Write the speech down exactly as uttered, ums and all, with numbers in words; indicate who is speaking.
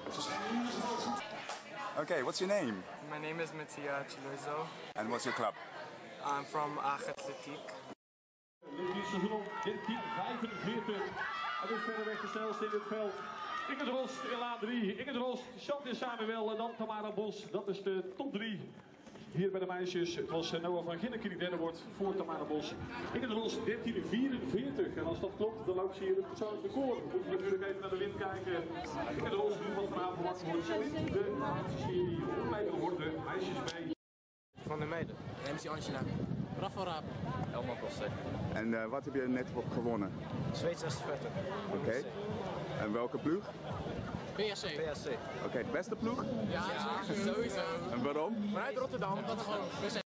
Speaker 1: Okay, what's your name?
Speaker 2: My name is Mattia Chilozo.
Speaker 1: And what's your club?
Speaker 2: I'm from Athletic.
Speaker 3: Dit seizoen dertien vijfenveertig. Het is verreweg de snelste in het veld. Ingrid Rost in laan drie. Ingrid Rost, Chantal Samuel en dan Tamara Bos. Dat is de top drie. Hier bij de meisjes. Het was Noah van Ginneken die derde wordt voor Tamara Bos. Ingrid Rost dertien vierenveertig. En als dat klopt, dan loopt ze hier het persoonlijk record. We moeten natuurlijk even naar de wind kijken. Ingrid Rost nu wat vanavond wordt voor de laatste serie. Opleiding worden meisjes bij.
Speaker 2: Van de meiden. M C Angela. Rafa Raap. Elma Koster.
Speaker 1: En uh, wat heb je net gewonnen?
Speaker 2: Zweeds zesenveertig.
Speaker 1: Oké. Okay. En welke ploeg?
Speaker 2: P S C. P S C.
Speaker 1: Oké, okay, de beste ploeg?
Speaker 2: Ja, ja, sowieso.
Speaker 1: En waarom?
Speaker 2: Vanuit Rotterdam. Dat gewoon.